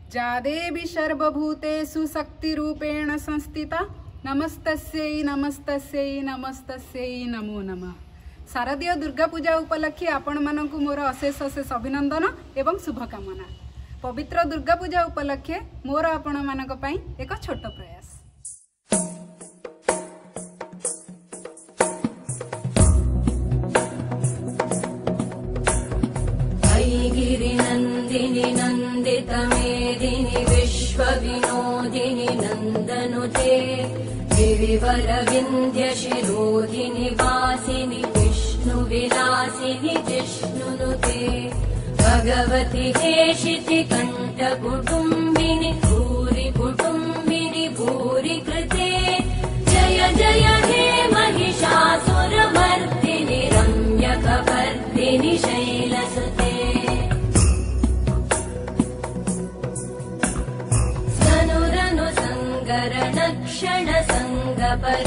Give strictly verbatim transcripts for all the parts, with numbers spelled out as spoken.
जा देवी सर्वभूतेषु शक्तिरूपेण संस्थिता नमस्तस्यै नमस्तस्यै नमस्तस्यै नमो नमः। शारदीय दुर्गा पूजा उपलक्षे आपण मानकु मोर अशेष अशेष अभिनंदन एवं शुभकामना। पवित्र दुर्गा पूजा उपलक्षे मोर आपण मानक पई एक छोट प्रयास। गिरिनन्दिनि नन्दित मेदिनि विश्व विनोदिनि नन्दनुते गिरिवर विन्ध्य शिरोधिनि वासिनि विष्णु विलासिनि जिष्णुनुते भगवति हेशिति कण्ठ कुटुम्बिनि भूरि कुटुम्बिनि भूरि कृते जय जय हे महिषासुरमर्दिनि रम्यकपर्दिनि शैलसुते क्षण संग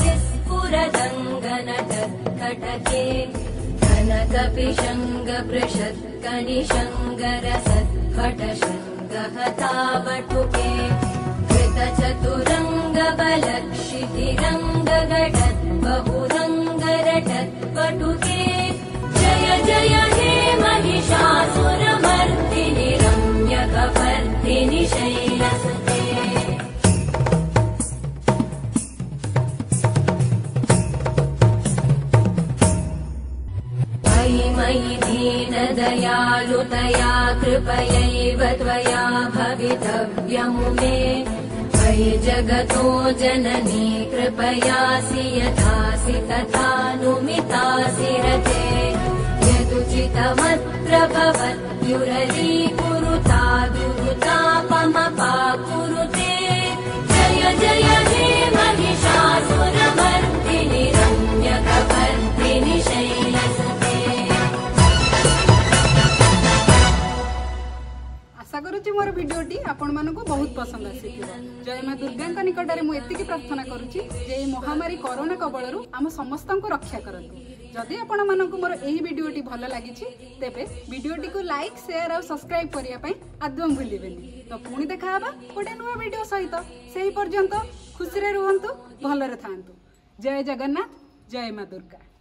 परिस्फुरदङ्गनटकटके कनकपिशङ्ग पृषत्कनिशङ्गरसत्पटशङ्गहतावटुके कृतचतुरङ्गबलक्षितिरङ्गगटद्बहुरङ्गरटत्पटुके जय जय हे महिषासुरमर्दिनि रम्यकपर्दिनि शैलसुते मयि दीनदयालुतया कृपयैव त्वया भवितव्यमुमे मयि जगतो जननी कृपयासि यथासि तथानुमितासि रते यदुचितमत्र भवत्युरलीकुरुता दुरुतापमपाकुरुते जय जय हे महिषासुरमर्दिनि रम्यकपर्दिनि शैलसुते। आशा करुच्ची मोर भिडियोटी आपण मानक बहुत पसंद आसी। जय माँ दुर्गा निकट में एति प्रार्थना करुच्ची जे महामारी कोरोना कबलरू आम समस्त को रक्षा करंतु। जदि आपण मानक मोर एही भिडियोटी भल लागि तेबे भिडियोटी को लाइक शेयर और सब्सक्राइब करिया पई आदम भूलिबेनी। तो पुणी देखा हबा गोटे नुआ वीडियो सहित। सेही पर्यंत खुशी रे रुहंतु, भलरे थांतु। जय जगन्नाथ, जय माँ दुर्गा।